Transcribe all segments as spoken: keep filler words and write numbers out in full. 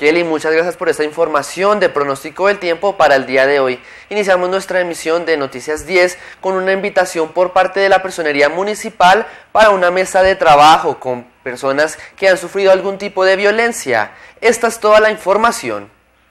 Kelly, muchas gracias por esta información de pronóstico del tiempo para el día de hoy. Iniciamos nuestra emisión de Noticias diez con una invitación por parte de la Personería Municipal para una mesa de trabajo con personas que han sufrido algún tipo de violencia. Esta es toda la información.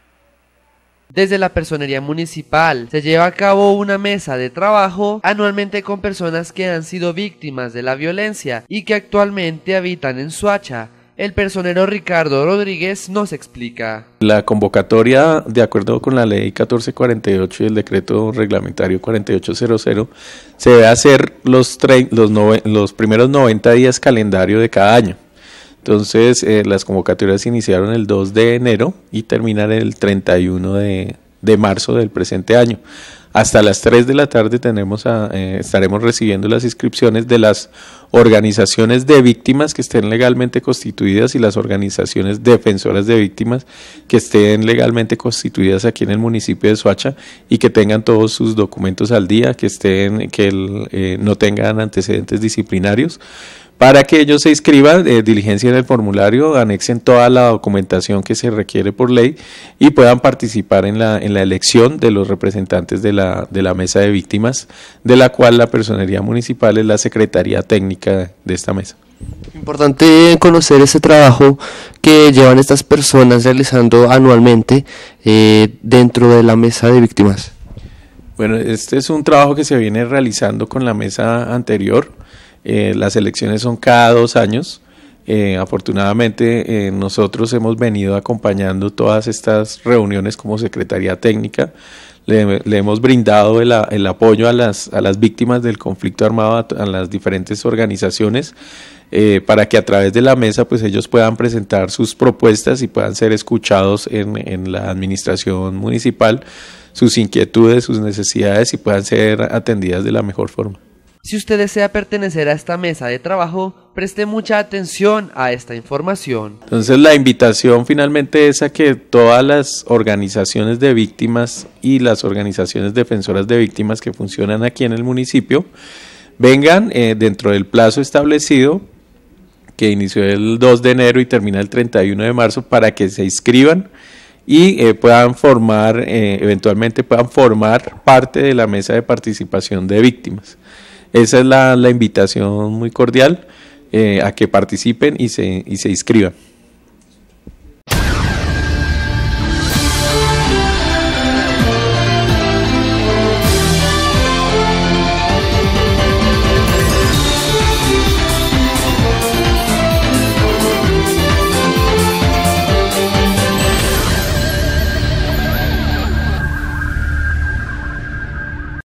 Desde la Personería Municipal se lleva a cabo una mesa de trabajo anualmente con personas que han sido víctimas de la violencia y que actualmente habitan en Soacha. El personero Ricardo Rodríguez nos explica. La convocatoria, de acuerdo con la ley catorce cuarenta y ocho y el decreto reglamentario cuarenta y ocho cero cero, se debe hacer los, los, nove, los primeros noventa días calendario de cada año. Entonces, eh, las convocatorias iniciaron el dos de enero y terminan el treinta y uno de marzo del presente año. Hasta las tres de la tarde tenemos a, eh, estaremos recibiendo las inscripciones de las organizaciones de víctimas que estén legalmente constituidas y las organizaciones defensoras de víctimas que estén legalmente constituidas aquí en el municipio de Soacha y que tengan todos sus documentos al día, que estén, que el, eh, no tengan antecedentes disciplinarios. Para que ellos se inscriban, eh, diligencien el formulario, anexen toda la documentación que se requiere por ley y puedan participar en la, en la elección de los representantes de la, de la mesa de víctimas, de la cual la Personería Municipal es la secretaría técnica de esta mesa. Importante conocer ese trabajo que llevan estas personas realizando anualmente eh, dentro de la mesa de víctimas. Bueno, este es un trabajo que se viene realizando con la mesa anterior. Eh, las elecciones son cada dos años. Eh, afortunadamente eh, nosotros hemos venido acompañando todas estas reuniones como Secretaría Técnica. Le, le hemos brindado el, el apoyo a las, a las víctimas del conflicto armado, a, a las diferentes organizaciones, eh, para que a través de la mesa pues ellos puedan presentar sus propuestas y puedan ser escuchados en, en la administración municipal, sus inquietudes, sus necesidades y puedan ser atendidas de la mejor forma. Si usted desea pertenecer a esta mesa de trabajo, preste mucha atención a esta información. Entonces la invitación finalmente es a que todas las organizaciones de víctimas y las organizaciones defensoras de víctimas que funcionan aquí en el municipio vengan eh, dentro del plazo establecido, que inició el dos de enero y termina el treinta y uno de marzo, para que se inscriban y eh, puedan formar, eh, eventualmente puedan formar parte de la mesa de participación de víctimas. Esa es la, la invitación muy cordial eh, a que participen y se, y se inscriban.